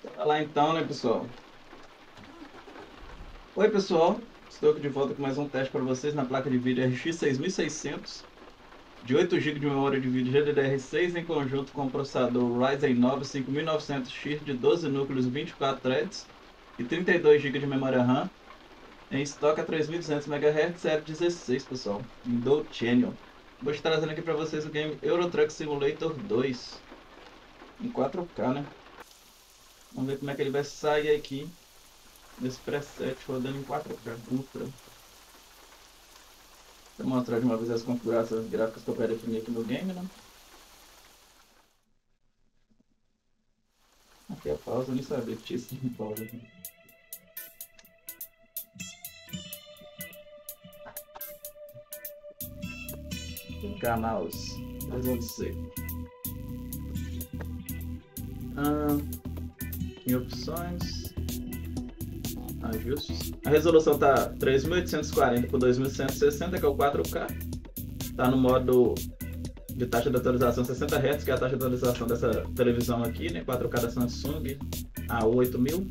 Tá lá então, né, pessoal? Oi, pessoal. Estou aqui de volta com mais um teste para vocês na placa de vídeo RX 6600 de 8 GB de memória de vídeo GDDR6 em conjunto com o processador Ryzen 9 5900X de 12 núcleos, 24 threads e 32 GB de memória RAM em estoque a 3200 MHz, série 16, pessoal, em Dual Channel. Vou estar trazendo aqui para vocês o game Euro Truck Simulator 2 em 4K, né? Vamos ver como é que ele vai sair aqui nesse preset rodando em 4K Ultra. Vou mostrar de uma vez as configurações gráficas que eu quero definir aqui no game, né? Aqui é a pausa, eu nem sabia que tinha esse pausa aqui. Canais, resolução. Em opções, ajustes. A resolução tá 3840 por 2160, que é o 4K. Tá no modo de taxa de atualização 60 Hz, que é a taxa de atualização dessa televisão aqui, né? 4K da Samsung A8000.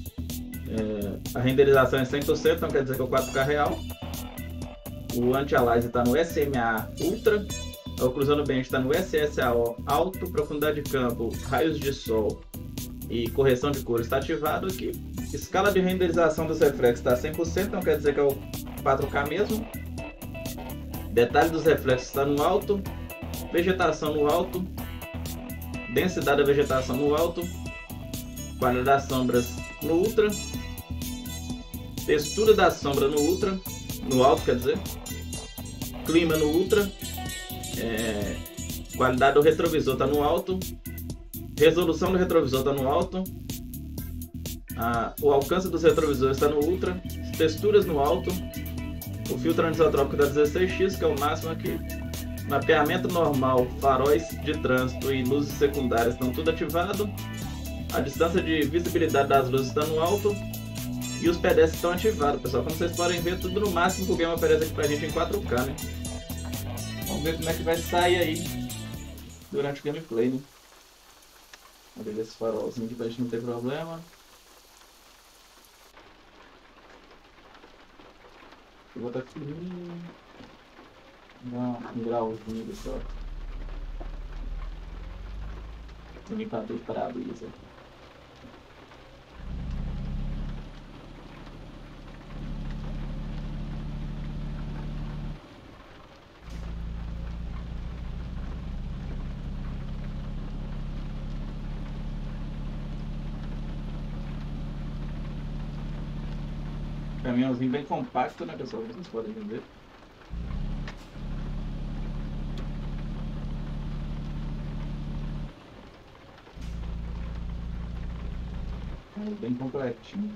A renderização é 100%, então quer dizer que é o 4K real. O anti-aliasing está no SMA Ultra. A oclusão do ambiente está no SSAO Alto. Profundidade de campo, raios de sol e correção de cores está ativado aqui. Escala de renderização dos reflexos está 100%, então quer dizer que é o 4K mesmo. Detalhe dos reflexos está no alto. Vegetação no alto. Densidade da vegetação no alto. Qualidade das sombras no Ultra. Textura da sombra no Ultra. No alto, quer dizer. Clima no Ultra. Qualidade do retrovisor está no alto. Resolução do retrovisor está no alto. O alcance dos retrovisores está no Ultra. Texturas no alto. O filtro anisotrópico da 16x, que é o máximo aqui. Mapeamento normal, faróis de trânsito e luzes secundárias estão tudo ativado. A distância de visibilidade das luzes está no alto. E os pedestres estão ativados, pessoal. Como vocês podem ver, tudo no máximo que o game oferece aqui pra gente em 4K, né? Vamos ver como é que vai sair aí durante o gameplay, né? Vamos ver esse farolzinho aqui pra gente não ter problema. Eu vou botar aqui um grauzinho, pessoal. Vou limpar tudo para a brisa. Caminhãozinho bem compacto, né, pessoal? Vocês podem ver. Bem completinho.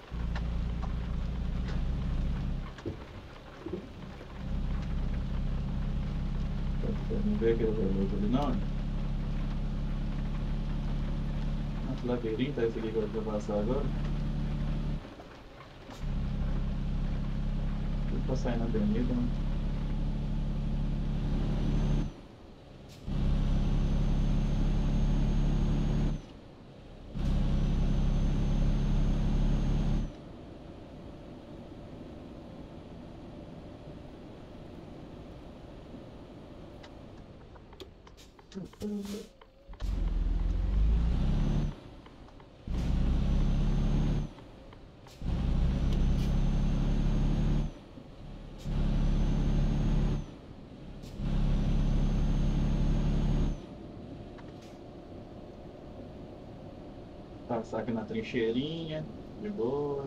Não vê aquele relógio ali, não? Nossa, labirinto, esse aqui que eu vou passar agora. Tudo pra sair na avenida, né? Passar aqui na trincheirinha, de boa.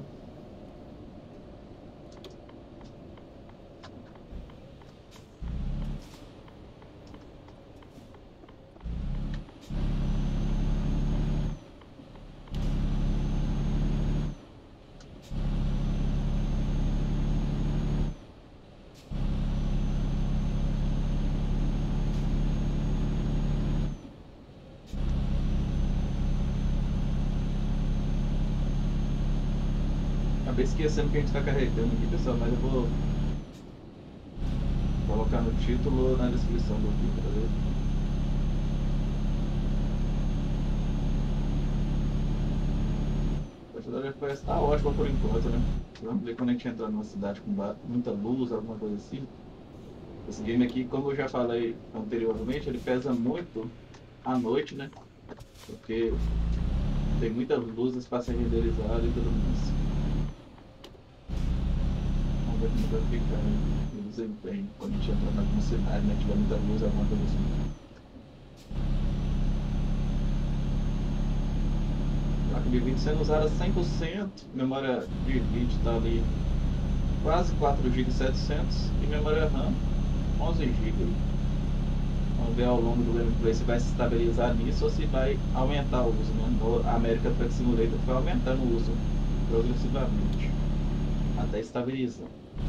Acabei esquecendo que a gente está carregando aqui, pessoal, mas eu vou colocar no título ou na descrição do vídeo, beleza? velocidade FPS tá ótima por enquanto, né? Vamos ver quando a gente entrar numa cidade com muita luz, alguma coisa assim. Esse game aqui, como eu já falei anteriormente, ele pesa muito à noite, né? Porque tem muitas luzes para ser renderizado e tudo mais. Vamos ver como vai ficar o desempenho quando a gente entrar na alguma cidade, né? Tiver muita luz, alguma coisa assim. Placa de vídeo sendo usada 100%, memória de vídeo está ali quase 4 GB 700 e memória RAM 11 GB. Vamos ver ao longo do gameplay se vai se estabilizar nisso ou se vai aumentar o uso, né? No American Truck Simulator foi aumentando o uso progressivamente até estabilizar.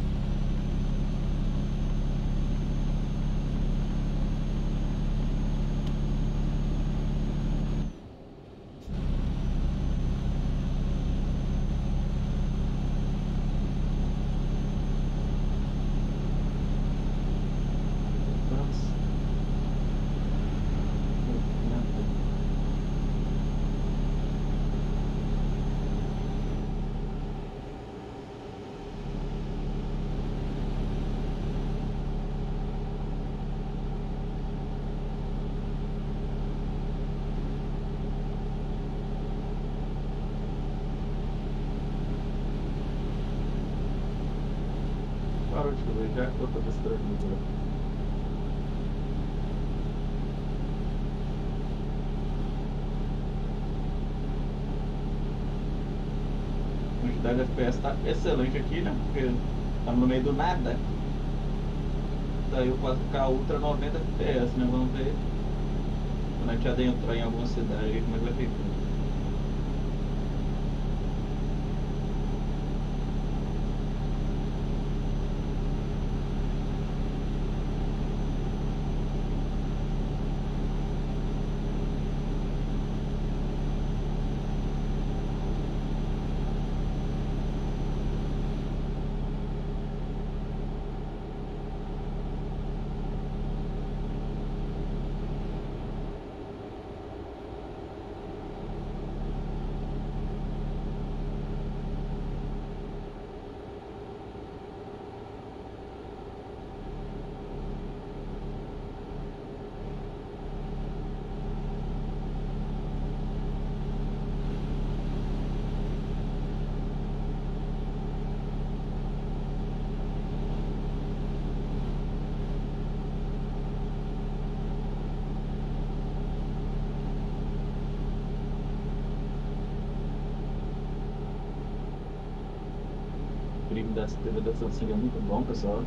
Parou de chover já, eu tô testando. A quantidade de FPS está excelente aqui, né? Porque estamos no meio do nada. Daí o 4K Ultra 90 FPS, né? Vamos ver quando a gente adentrar em alguma cidade como é que vai ficar. O brilho da TV da Samsung é muito bom, pessoal.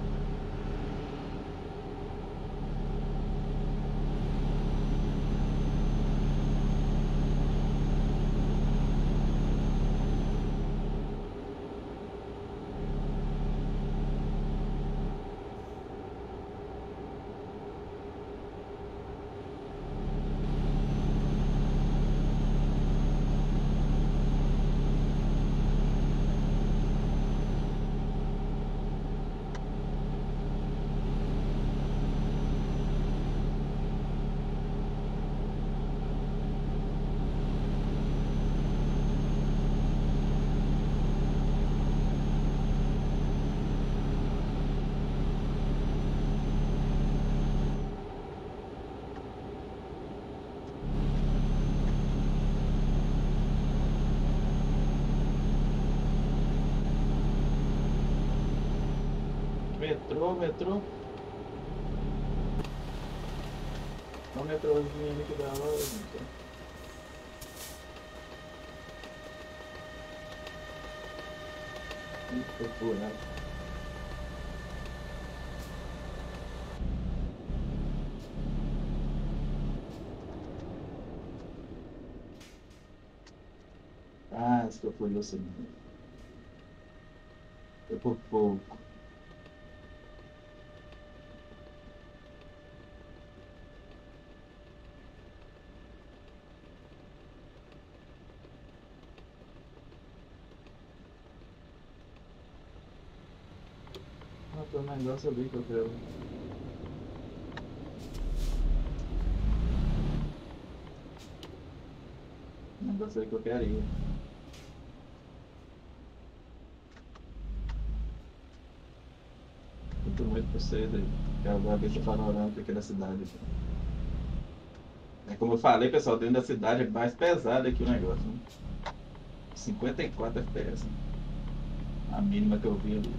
Metrô. Olha o metrôzinho ali que da hora, gente. Eita, porra. Ah, esse que eu fui, eu sei. Foi por pouco. Ah, tem um negócio ali que eu quero. Um negócio ali que eu quero ir. Vocês aí. Que é a vista panorâmica aqui da cidade. É como eu falei, pessoal, dentro da cidade é mais pesado aqui o negócio, né? 54 FPS, né? A mínima que eu vi ali.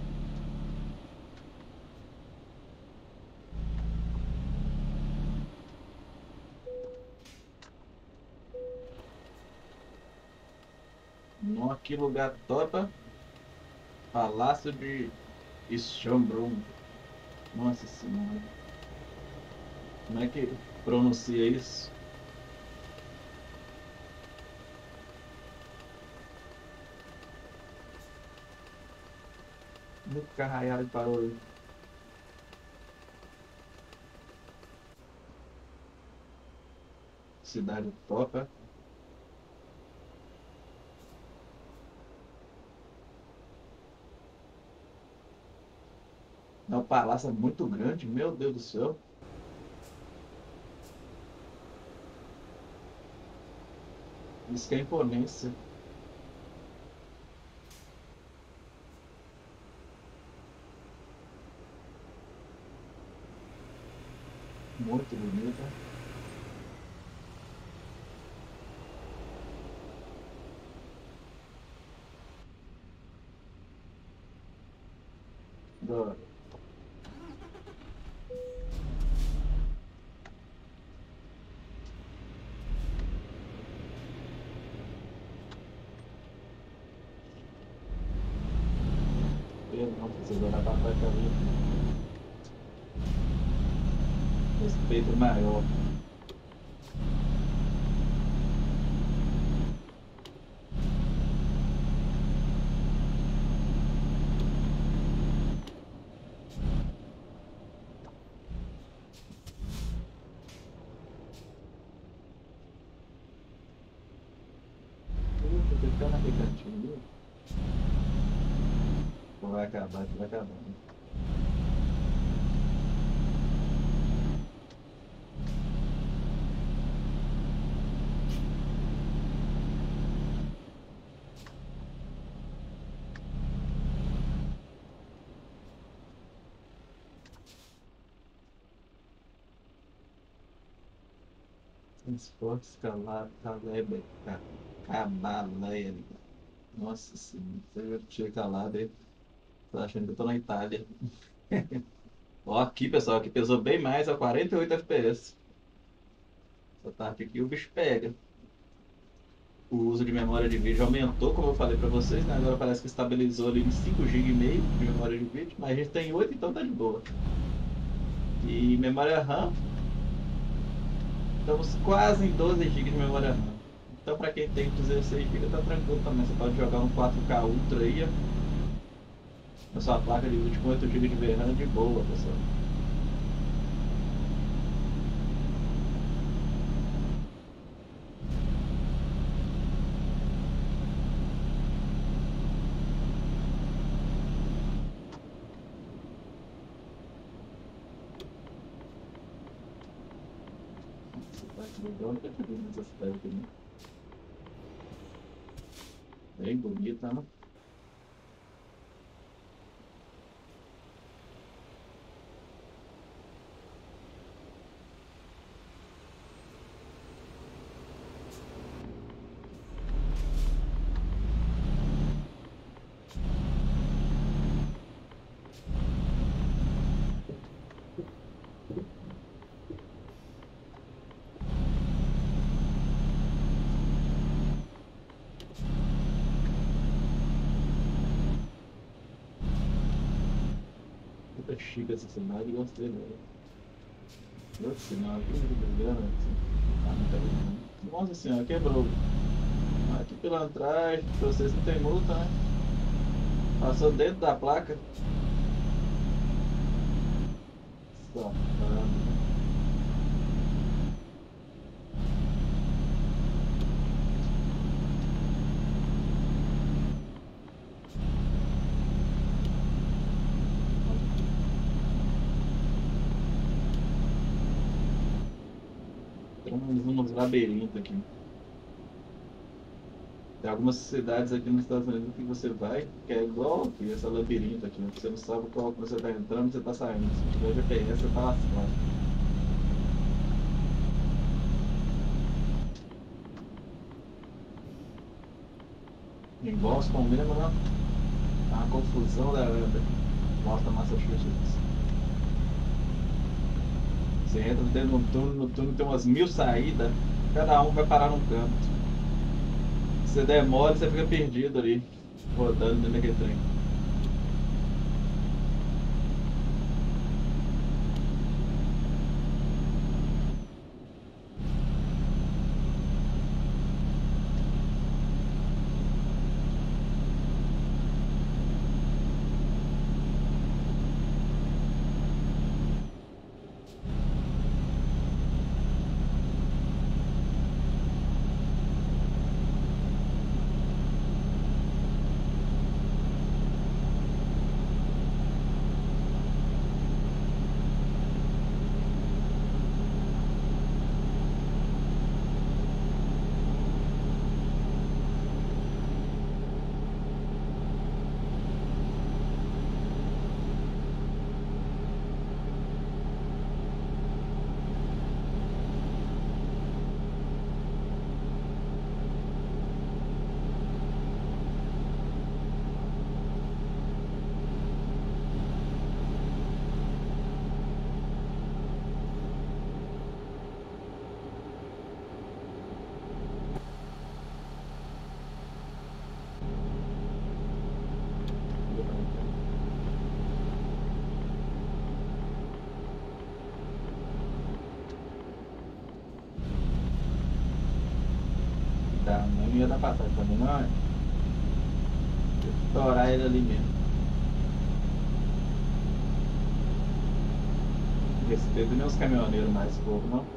Nossa, que lugar top. Palácio de Schönbrunn. Nossa senhora. Como é que pronuncia isso? Muito carraiado de barulho. Cidade top. É um palácio muito grande, meu Deus do céu. Isso que é imponência. Muito bonita. Adoro. Eu não preciso olhar para trás pra mim. Respeito maior. Puxa, ficar naquele cantinho. Vai acabar, vai acabar. Transporte escalar, Caleb, Cabaleia. Nossa senhora, eu tinha calado aí. Tô achando que eu tô na Itália. Ó, aqui, pessoal, aqui pesou bem mais, a 48 FPS. Essa parte aqui o bicho pega. O uso de memória de vídeo aumentou, como eu falei para vocês, né? Agora parece que estabilizou ali em 5 GB e meio de memória de vídeo, mas a gente tem 8, então tá de boa. E memória RAM, estamos quase em 12 GB de memória RAM. Então para quem tem 16 GB tá tranquilo também, você pode jogar um 4K Ultra aí, ó, na sua placa de vídeo com 8 GB de VRAM de boa, pessoal. Eu nunca tive nessa cidade aqui, né? Bem bonita, né? Puta chique essa cidade, gostei dela. Nossa senhora, que brilhante. Ah, não tá vendo, não. Nossa senhora, quebrou. Aqui pilantragem, vocês não tem multa, né? Passou dentro da placa. Safado, né? Tem uns labirintos aqui. Tem algumas cidades aqui nos Estados Unidos que você vai, que é igual aqui, essa labirinto aqui, né? Você não sabe qual que você está entrando, você está saindo. Se não tiver GPS, você está lascado. Em Boston mesmo, né? É uma confusão da anda. Boston, Massachusetts. Você entra dentro de no túnel tem umas 1000 saídas, cada um vai parar num canto. Se você demora, você fica perdido ali, rodando dentro daquele trem. Tá, não ia dar passagem pra mim, não é? Tem que estourar ele ali mesmo. Não respeito nem os caminhoneiros mais pouco, não.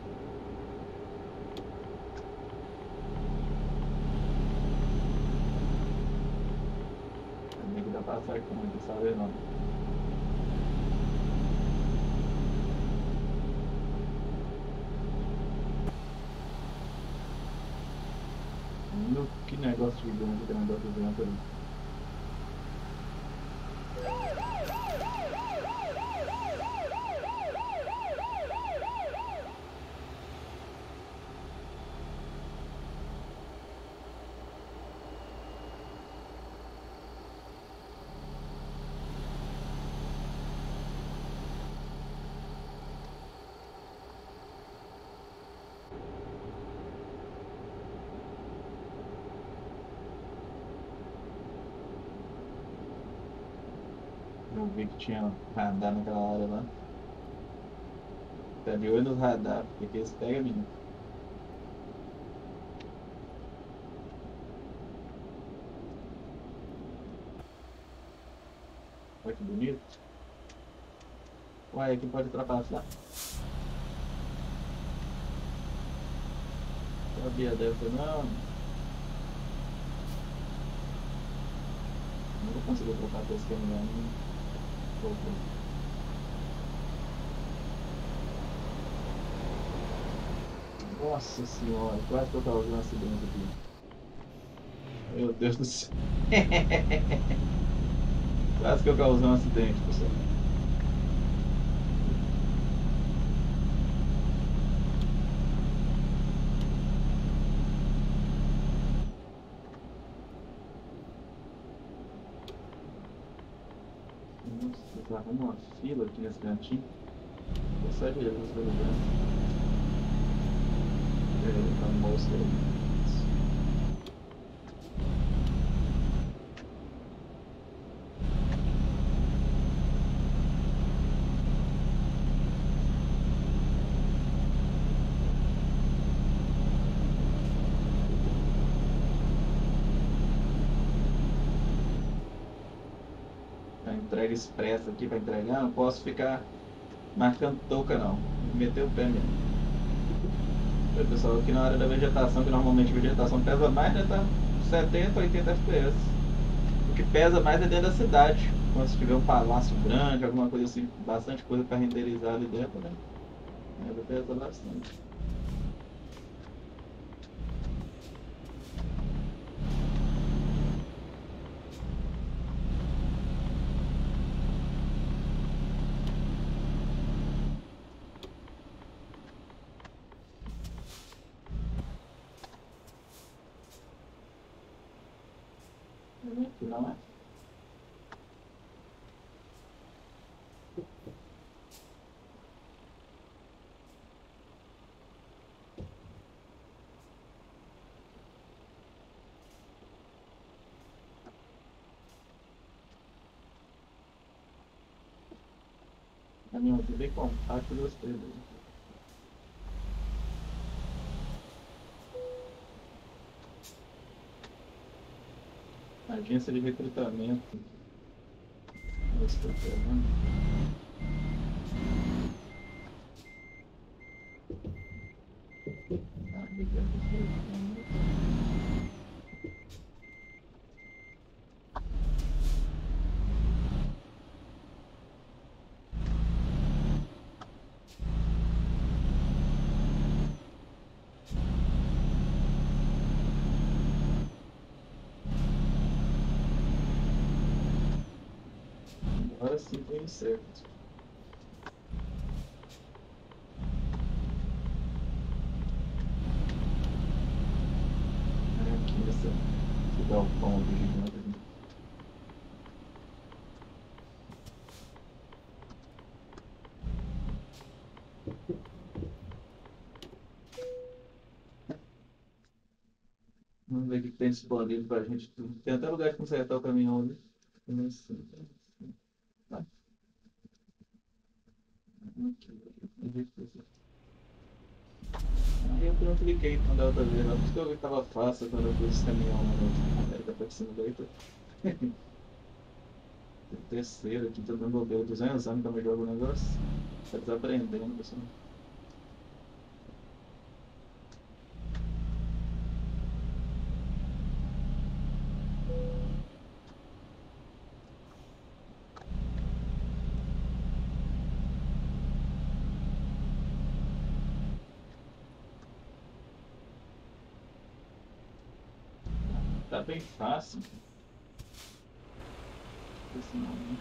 Tem que dar passagem pra mim, não sabe não. Que negócio gigante, que negócio gigante ali. Eu vi que tinha radar naquela hora lá. Tá de olho nos radar, porque eles pegam, menino. Olha que bonito. Ué, aqui pode ultrapassar. Sabia dessa não. Não vou conseguir ultrapassar esse caminhão. Nossa senhora, quase que eu causei um acidente aqui. Meu Deus do céu. Quase que eu causei um acidente, pessoal. Nossa, você arruma uma fila aqui nesse cantinho. Vou sair direto nos lugares. Tá no moço aí. A entrega expressa aqui para entregar, não posso ficar marcando touca não. Meter o pé mesmo. O pessoal, aqui na hora da vegetação, que normalmente a vegetação pesa mais, né? Tá 70, 80 FPS. O que pesa mais é dentro da cidade. Quando se tiver um palácio grande, alguma coisa assim, bastante coisa para renderizar ali dentro, né? Vai pesar bastante. Não é? Caminhão aqui bem compacto, gostei dele. Agência de recrutamento. Agora sim foi certo. Aqui esse galpão gigante. Vamos ver o que tem disponível pra gente. Tem até lugar de consertar o caminhão ali. Tá. Aí eu não cliquei então da outra vez, por isso que eu vi que tava fácil quando eu pus esse caminhão lá no América pra cima daí. Terceiro aqui, todo mundo deu 200 anos que eu me jogo o negócio. Tá desaprendendo, pessoal. Tá bem fácil. Esse nome.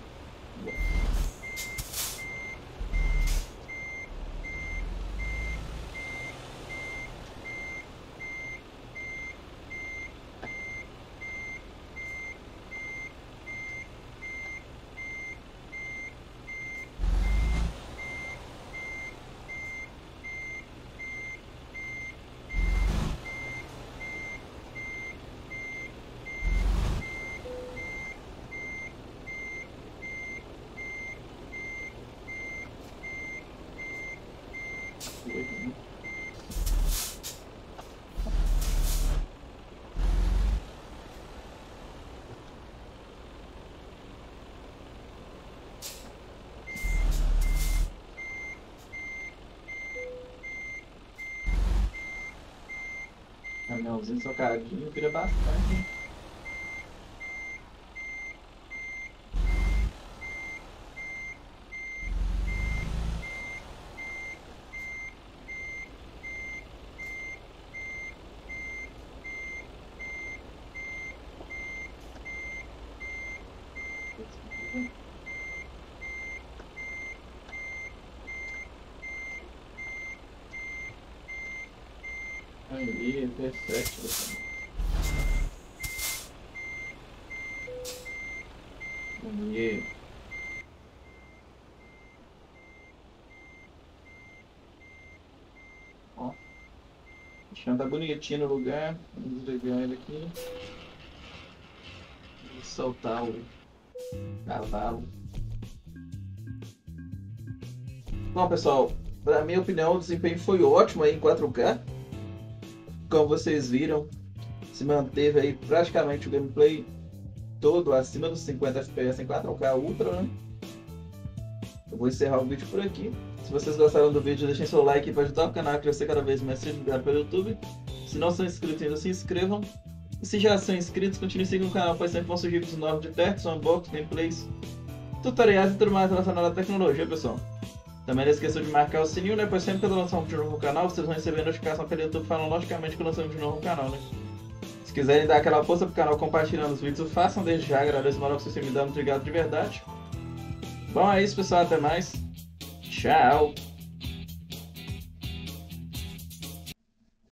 Caminhãozinho socadinho, eu queria bastante. Aí, perfeito. Aí. Ó. O chão tá bonitinho no lugar. Vamos desligar ele aqui. Vou soltar o cavalo. Bom, pessoal, na minha opinião, o desempenho foi ótimo aí em 4K. Como vocês viram, se manteve aí praticamente o gameplay todo acima dos 50 FPS em 4K Ultra, né? Eu vou encerrar o vídeo por aqui. Se vocês gostaram do vídeo, deixem seu like para ajudar o canal a crescer cada vez mais, seja divulgado pelo YouTube. Se não são inscritos ainda, se inscrevam. E se já são inscritos, continuem seguindo o canal, pois sempre vão surgir vídeos novos de tests, unboxing, gameplays, tutoriais e tudo mais relacionado à tecnologia, pessoal. Também não esqueçam de marcar o sininho, né? Pois sempre que eu lançar um vídeo novo no canal, vocês vão receber notificação pelo YouTube falando logicamente que eu lancei um vídeo novo no canal, né? Se quiserem dar aquela força pro canal compartilhando os vídeos, façam desde já. Agradeço o moral que vocês me dão, muito obrigado de verdade. Bom, é isso, pessoal. Até mais. Tchau.